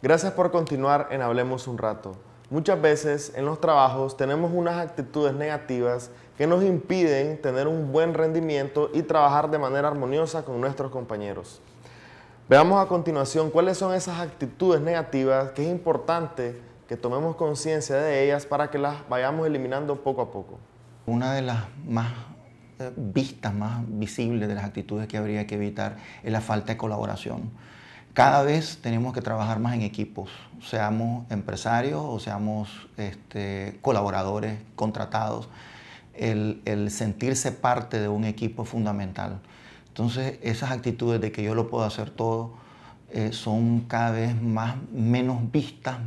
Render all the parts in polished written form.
Gracias por continuar en Hablemos un Rato. Muchas veces en los trabajos tenemos unas actitudes negativas que nos impiden tener un buen rendimiento y trabajar de manera armoniosa con nuestros compañeros. Veamos a continuación cuáles son esas actitudes negativas que es importante que tomemos conciencia de ellas para que las vayamos eliminando poco a poco. Una de las más vistas, más visibles de las actitudes que habría que evitar es la falta de colaboración. Cada vez tenemos que trabajar más en equipos, seamos empresarios o seamos colaboradores contratados. El sentirse parte de un equipo es fundamental. Entonces, esas actitudes de que yo lo puedo hacer todo son cada vez menos vistas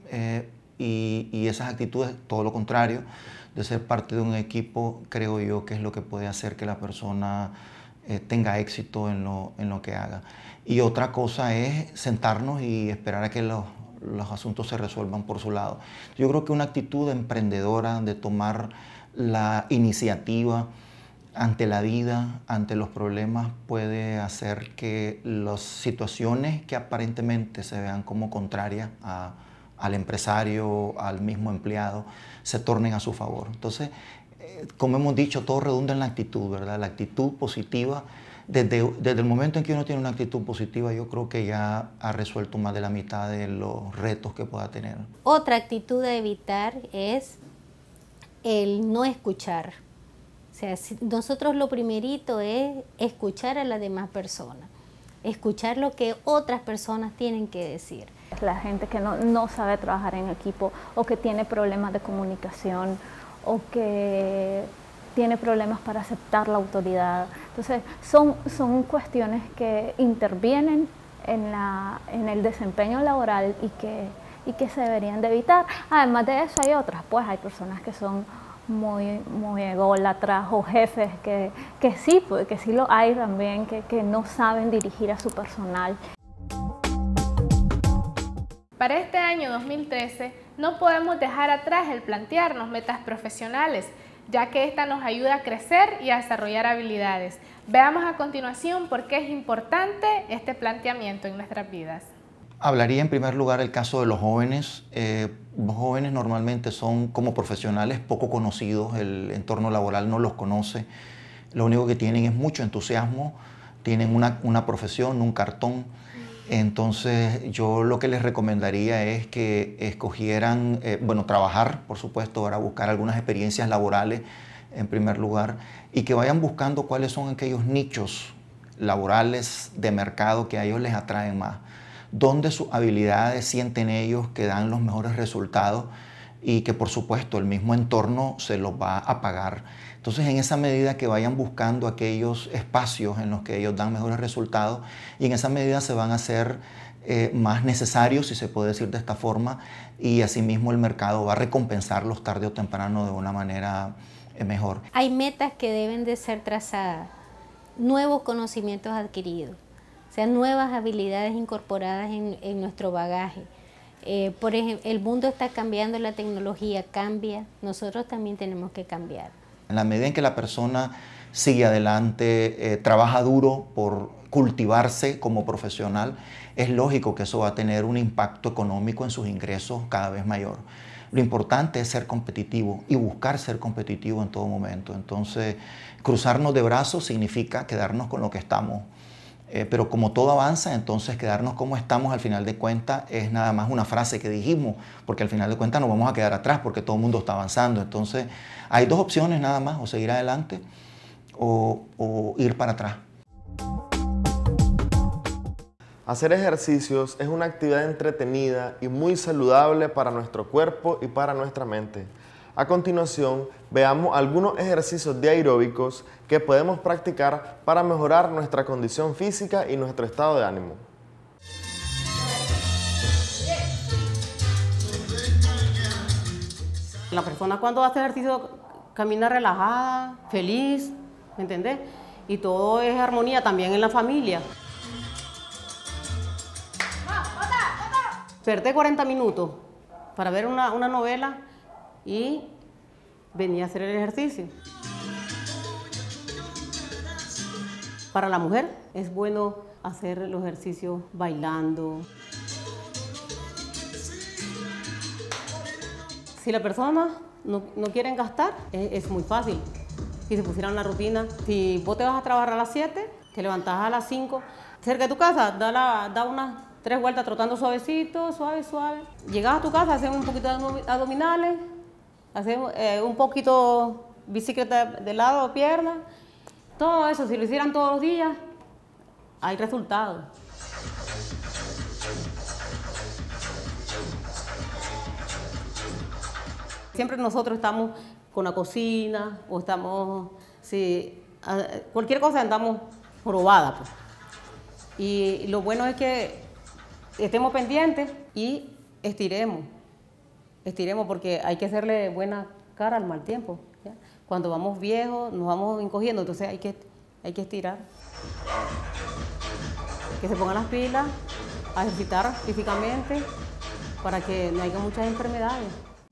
y esas actitudes, todo lo contrario, de ser parte de un equipo, creo yo que es lo que puede hacer que la persona tenga éxito en lo que haga. Y otra cosa es sentarnos y esperar a que los asuntos se resuelvan por su lado. Yo creo que una actitud emprendedora de tomar la iniciativa ante la vida, ante los problemas, puede hacer que las situaciones que aparentemente se vean como contrarias al empresario, al mismo empleado, se tornen a su favor. Entonces, como hemos dicho, todo redunda en la actitud, ¿verdad? La actitud positiva. Desde el momento en que uno tiene una actitud positiva, yo creo que ya ha resuelto más de la mitad de los retos que pueda tener. Otra actitud a evitar es el no escuchar. O sea, nosotros lo primerito es escuchar a las demás personas, escuchar lo que otras personas tienen que decir. La gente que no sabe trabajar en equipo o que tiene problemas de comunicación o que tiene problemas para aceptar la autoridad. Entonces, son cuestiones que intervienen en el desempeño laboral y que se deberían de evitar. Además de eso hay otras, pues hay personas que son muy ególatras o jefes que sí lo hay también, que no saben dirigir a su personal. Para este año 2013 no podemos dejar atrás el plantearnos metas profesionales, ya que esta nos ayuda a crecer y a desarrollar habilidades. Veamos a continuación por qué es importante este planteamiento en nuestras vidas. Hablaría en primer lugar el caso de los jóvenes. Los jóvenes normalmente son como profesionales poco conocidos, el entorno laboral no los conoce. Lo único que tienen es mucho entusiasmo, tienen una profesión, un cartón. Entonces yo lo que les recomendaría es que escogieran, trabajar, por supuesto, para buscar algunas experiencias laborales en primer lugar y que vayan buscando cuáles son aquellos nichos laborales de mercado que a ellos les atraen más, dónde sus habilidades sienten ellos que dan los mejores resultados y que por supuesto el mismo entorno se los va a pagar. Entonces en esa medida que vayan buscando aquellos espacios en los que ellos dan mejores resultados y en esa medida se van a hacer más necesarios, si se puede decir de esta forma, y asimismo el mercado va a recompensarlos tarde o temprano de una manera mejor. Hay metas que deben de ser trazadas, nuevos conocimientos adquiridos, o sea, nuevas habilidades incorporadas en nuestro bagaje. Por ejemplo, el mundo está cambiando, la tecnología cambia, nosotros también tenemos que cambiar. En la medida en que la persona sigue adelante, trabaja duro por cultivarse como profesional, es lógico que eso va a tener un impacto económico en sus ingresos cada vez mayor. Lo importante es ser competitivo y buscar ser competitivo en todo momento. Entonces, cruzarnos de brazos significa quedarnos con lo que estamos. Pero como todo avanza, entonces quedarnos como estamos al final de cuentas es nada más una frase que dijimos, porque al final de cuentas nos vamos a quedar atrás porque todo el mundo está avanzando. Entonces hay dos opciones nada más, o seguir adelante o ir para atrás. Hacer ejercicios es una actividad entretenida y muy saludable para nuestro cuerpo y para nuestra mente. A continuación, veamos algunos ejercicios de aeróbicos que podemos practicar para mejorar nuestra condición física y nuestro estado de ánimo. La persona cuando hace ejercicio camina relajada, feliz, ¿me entendés? Y todo es armonía también en la familia. Perdí 40 minutos para ver una novela y venía a hacer el ejercicio. Para la mujer es bueno hacer los ejercicios bailando. Si la persona no quiere gastar, es muy fácil. Si se pusieran la rutina, si vos te vas a trabajar a las 7, te levantás a las 5, cerca de tu casa, da unas 3 vueltas trotando suavecito, suave. Llegas a tu casa, haces un poquito de abdominales, haces un poquito bicicleta de lado o pierna. Todo eso, si lo hicieran todos los días, hay resultados. Siempre nosotros estamos con la cocina o estamos, cualquier cosa andamos probada, pues. Y lo bueno es que estemos pendientes y estiremos porque hay que hacerle buena cara al mal tiempo, ¿ya? Cuando vamos viejos nos vamos encogiendo, entonces hay que estirar. Que se pongan las pilas, a ejercitar físicamente para que no haya muchas enfermedades.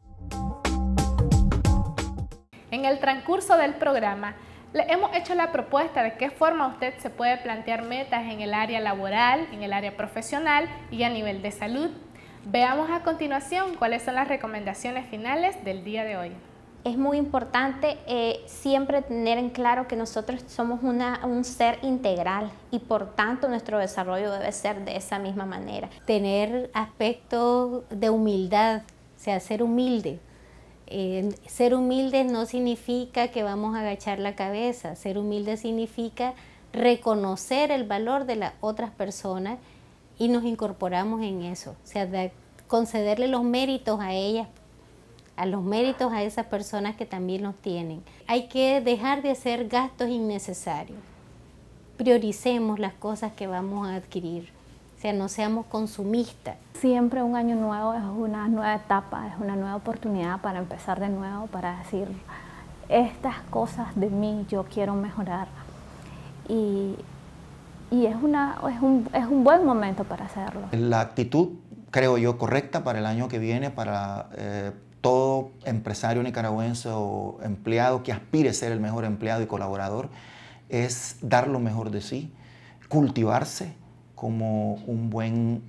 En el transcurso del programa, le hemos hecho la propuesta de qué forma usted se puede plantear metas en el área laboral, en el área profesional y a nivel de salud. Veamos a continuación cuáles son las recomendaciones finales del día de hoy. Es muy importante siempre tener en claro que nosotros somos un ser integral y por tanto nuestro desarrollo debe ser de esa misma manera. Tener aspectos de humildad, o sea, ser humilde. Ser humilde no significa que vamos a agachar la cabeza, ser humilde significa reconocer el valor de las otras personas y nos incorporamos en eso, o sea, concederle los méritos a ellas, a esas personas que también los tienen. Hay que dejar de hacer gastos innecesarios, prioricemos las cosas que vamos a adquirir, o sea, no seamos consumistas. Siempre un año nuevo es una nueva etapa, es una nueva oportunidad para empezar de nuevo, para decir, estas cosas de mí yo quiero mejorar. Y es un buen momento para hacerlo. La actitud, creo yo, correcta para el año que viene, para todo empresario nicaragüense o empleado que aspire a ser el mejor empleado y colaborador, es dar lo mejor de sí, cultivarse como un buen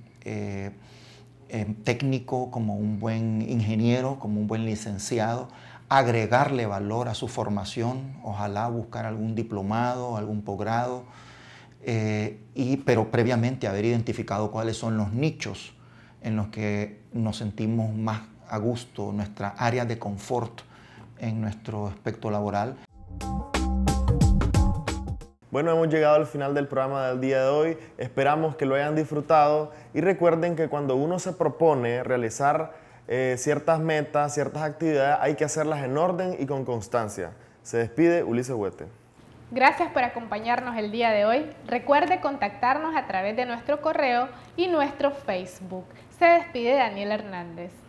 técnico, como un buen ingeniero, como un buen licenciado, agregarle valor a su formación, ojalá buscar algún diplomado, algún posgrado, pero previamente haber identificado cuáles son los nichos en los que nos sentimos más a gusto, nuestra área de confort en nuestro aspecto laboral. Bueno, hemos llegado al final del programa del día de hoy. Esperamos que lo hayan disfrutado y recuerden que cuando uno se propone realizar ciertas metas, ciertas actividades, hay que hacerlas en orden y con constancia. Se despide Ulises Huete. Gracias por acompañarnos el día de hoy. Recuerde contactarnos a través de nuestro correo y nuestro Facebook. Se despide Daniel Hernández.